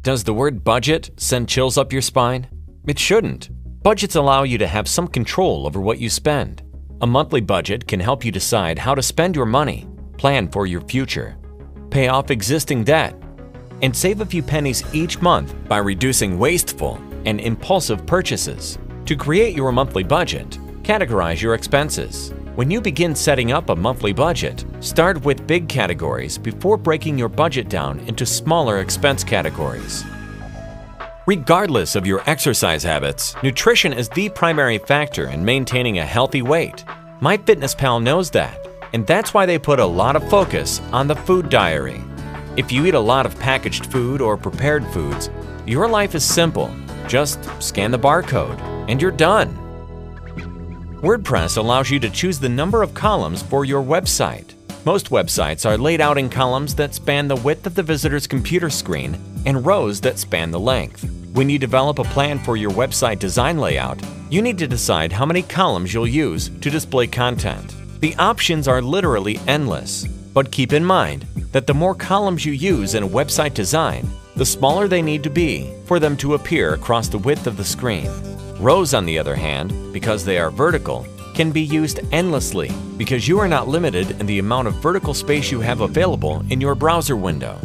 Does the word budget send chills up your spine? It shouldn't. Budgets allow you to have some control over what you spend. A monthly budget can help you decide how to spend your money, plan for your future, pay off existing debt, and save a few pennies each month by reducing wasteful and impulsive purchases. To create your monthly budget, categorize your expenses. When you begin setting up a monthly budget, start with big categories before breaking your budget down into smaller expense categories. Regardless of your exercise habits, nutrition is the primary factor in maintaining a healthy weight. MyFitnessPal knows that, and that's why they put a lot of focus on the food diary. If you eat a lot of packaged food or prepared foods, your life is simple. Just scan the barcode, and you're done. WordPress allows you to choose the number of columns for your website. Most websites are laid out in columns that span the width of the visitor's computer screen and rows that span the length. When you develop a plan for your website design layout, you need to decide how many columns you'll use to display content. The options are literally endless, but keep in mind that the more columns you use in a website design, the smaller they need to be for them to appear across the width of the screen. Rows, on the other hand, because they are vertical, can be used endlessly because you are not limited in the amount of vertical space you have available in your browser window.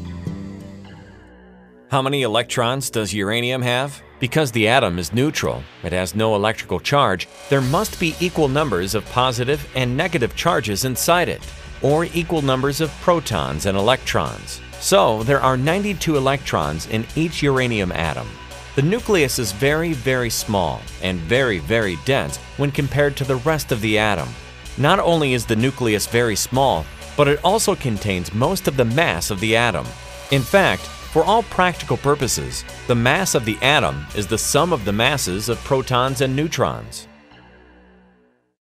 How many electrons does uranium have? Because the atom is neutral, it has no electrical charge, there must be equal numbers of positive and negative charges inside it, or equal numbers of protons and electrons. So there are 92 electrons in each uranium atom. The nucleus is very, very small and very, very dense when compared to the rest of the atom. Not only is the nucleus very small, but it also contains most of the mass of the atom. In fact, for all practical purposes, the mass of the atom is the sum of the masses of protons and neutrons.